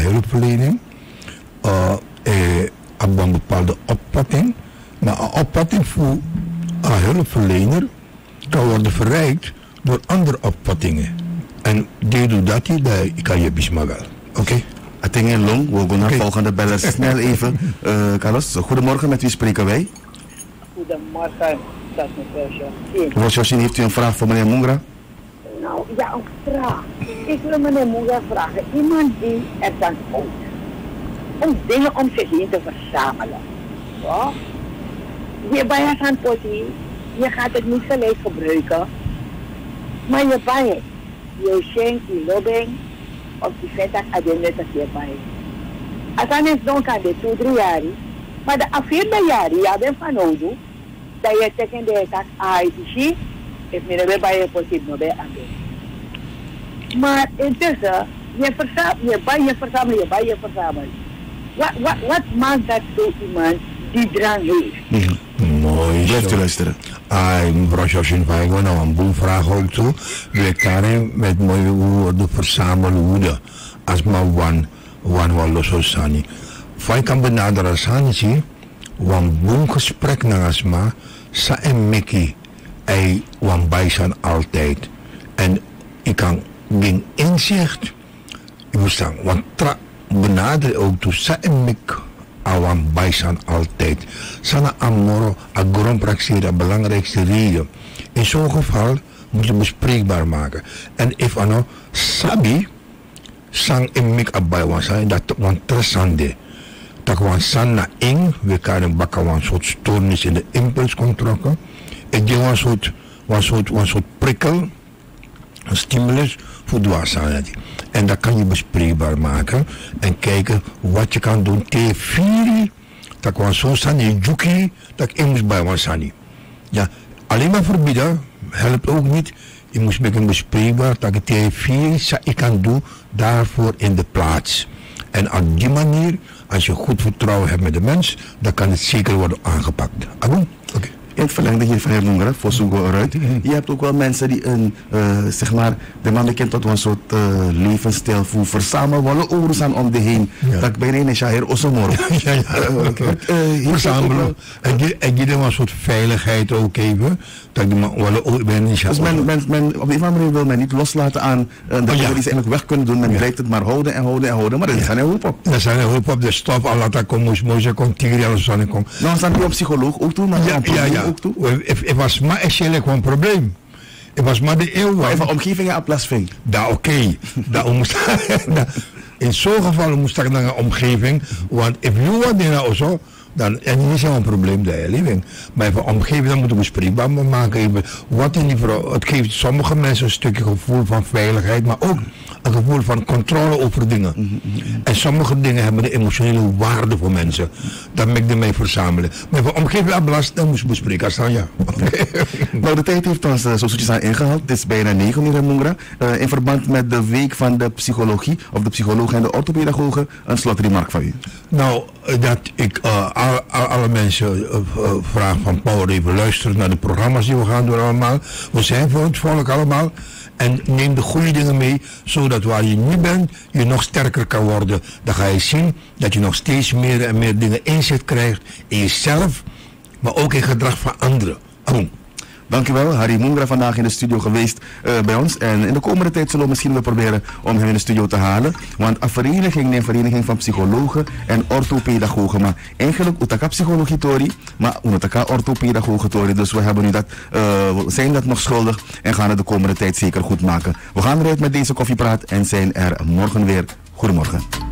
op een bepaalde opvatting, maar een opvatting voor een hulpverlener kan worden verrijkt door andere opvattingen. En die doet dat kan je bisma wel. Oké? Atenge Long, we gaan naar de volgende beller. Snel even. Carlos, goedemorgen, met wie spreken wij? Goedemorgen, dat is mevrouw Josien. Mevrouw Josien, heeft u een vraag voor meneer Mungra? Nou, ja, een vraag. Ik wil meneer Mungra vragen. Iemand die er dan houdt om dingen om zich heen te verzamelen. Ja? Je bij je gaan potie, je gaat het niet gelijk gebruiken, maar je bij het. Je schenkt die lobbing op die vet dat je net als je bij het. Als dan is dan kan dit 2-3 jaar, maar de afgelopen jaren, ja, ben van nodig, dat je tegen de tak ITC, is meer dan bij je potie nog bij aan. Maar intussen, je verzamelt. Wat maakt dat zo iemand die drang heeft? Mooi. Blijft u luisteren. Mevrouw Josien, ik wil nou een boel vragen ook toe. We kunnen met mooie woorden verzamelen woede. Als maar one los sani. Wij kan benaderen sani zie. Wan boel gesprek naar asma. Sa en Mickey. Wan bijstaan altijd. En ik kan geen inzicht. Je moet staan. Want benaderen ook toe. Sa en Mickey. Awan bijstaan altijd. Sana amoro, a grondpraxie, de belangrijkste reden. In zo'n geval moet je bespreekbaar maken. En if ano, sabi, sang en mik abay wan zijn, dat wan tresande. Dat wan san na ing, we kunnen bakken wan soort stoornis in de impuls controkken. En die wan soort prikkel, een stimulus voor dwaasheid. En dat kan je bespreekbaar maken en kijken wat je kan doen. T4, dat kan zo staan in juki, dat ik moest bij me staan. Ja, alleen maar verbieden helpt ook niet. Je moet een bespreekbaar dat ik T4 ik kan doen daarvoor in de plaats. En op die manier, als je goed vertrouwen hebt met de mens, dan kan het zeker worden aangepakt. Oké. In het verlengde hier van heer Mungra, voor Soego eruit. Je hebt ook wel mensen die zeg maar, de man bekend tot een soort levensstijl voor verzamelen, willen overstaan om de heen. Ja. Dat ik bij een jaar osomoro. Verzamelen. En je dan een soort veiligheid ook even. Dat je maar willen bij een dus men, op een of andere manier wil men niet loslaten aan de dingen die ze eigenlijk weg kunnen doen. Men blijft het maar houden en houden en houden. Maar er zijn er hulp op. Er zijn er hulp op. De stof, al dat komt, moest je komt hier alles aan komen. Nou, staan die op psycholoog ook toe? Ook toe? Het was maar eigenlijk een probleem. Het was maar de eeuw. Even omgevingen aan plaats vindt. Oké. In zo'n geval moest ik naar een omgeving. Want if you want nou zo, dan is het niet zo'n probleem dat je living. Maar even omgeving, dan moeten we bespreekbaar maken. Even, wat in die vrouw, het geeft sommige mensen een stukje gevoel van veiligheid, maar ook een gevoel van controle over dingen. En sommige dingen hebben de emotionele waarde voor mensen. Dat mag je mee verzamelen. Maar even omgeving afbelast, dan moet je bespreken. Ja. Nou, de tijd heeft ons zo zoetjes aan ingehaald. Het is bijna 9, meneer Mungra. In verband met de week van de psychologie, of de psycholoog en de orthopedagogen, een slotremark van u. Nou, dat ik alle mensen vraag van Power even luisteren naar de programma's die we gaan doen allemaal. We zijn voor het volk allemaal. En neem de goede dingen mee, zodat waar je nu bent, je nog sterker kan worden. Dan ga je zien dat je nog steeds meer en meer dingen inzicht krijgt in jezelf, maar ook in gedrag van anderen. Dankjewel, Harry Mungra vandaag in de studio geweest bij ons. En in de komende tijd zullen we misschien wel proberen om hem in de studio te halen. Want een vereniging van psychologen en orthopedagogen. Maar eigenlijk utaka psychologie tori, maar utaka orthopedagogen tori. Dus we hebben nu we zijn dat nog schuldig en gaan het de komende tijd zeker goed maken. We gaan eruit met deze koffiepraat en zijn er morgen weer. Goedemorgen.